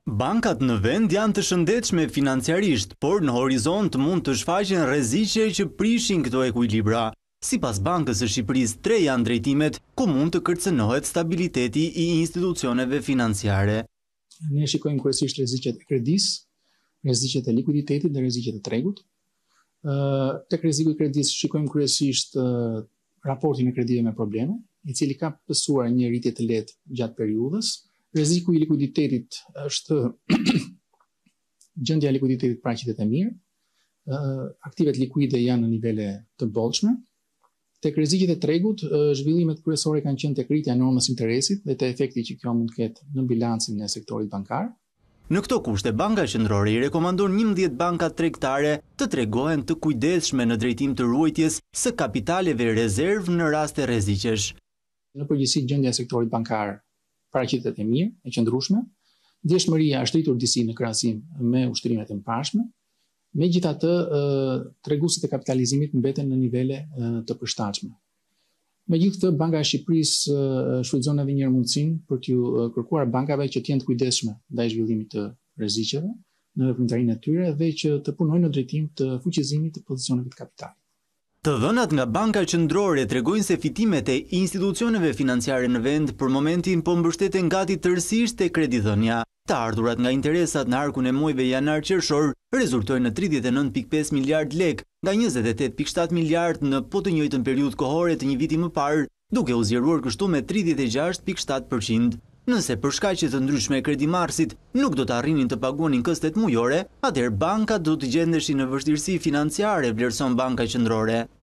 Bankat në vend janë të shëndetshme financiarisht, por në horizont mund të shfaqen rreziqe që prishin këto ekuilibra. Sipas Bankës së Shqipërisë, 3 janë drejtimet ku mund të kërcënohet stabiliteti i institucioneve financiare. Ne shikojmë kryesisht rreziqet e kredisë, rreziqet e likuiditetit dhe rreziqet e tregut. Tek rreziku i kredisë shikojmë kryesisht raportin e kredive me probleme, i cili ka pësuar një rritje të lehtë gjatë periudhës. Rreziku i likuiditetit është gjendja e likuiditetit para qitet e mirë. Aktivet likuide janë në nivele të bollshme. Tek rreziqet e tregut, zhvillimet kryesore kanë qenë tek rritja e normës interesit dhe te efekti që kjo mund të ketë në bilancin e sektorit bankar. Në këto kushte, Banka Qendrore i rekomandon 11 banka tregtare të tregohen të kujdesshme në drejtim të ruajtjes së kapitaleve rezervë në raste rreziqesh. Në përgjithësi, gjendja e sektorit bankar para qitet e mirë, e qëndrueshme, ndjeshmëria është rritur disi në krahasim me ushtrimet e mëparshme. Megjithatë, treguesit e kapitalizimit mbeten në nivele të përshtatshme. Megjithatë, Banka e Shqipërisë shfrytëzon edhe një herë mundësinë për t'ju kërkuar bankave që të jenë të kujdesshme ndaj zhvillimit të rreziqeve në veprimtarinë e tyre dhe që të punojnë në drejtim të fuqizimit të pozicioneve të kapitalit. Të dhënat nga Banka Qendrore tregojnë se fitimet e institucioneve financiare në vend për momentin po mbështeten gati tërësisht te kredidhënia. Të ardhurat nga interesat në arkun e muajve janar-qershor rezultojnë në 39.5 miliard lek, nga 28.7 miliard në po të njëjtën periudhë kohore të një viti më parë, duke u zgjeruar kështu me 36.7%. Nëse për shkaqe të ndryshme e kredimarrësit nuk do të arrinin të paguanin këstet mujore, atëherë bankat do të gjendeshin në vështirësi financiare, vlerëson Banka Qendrore.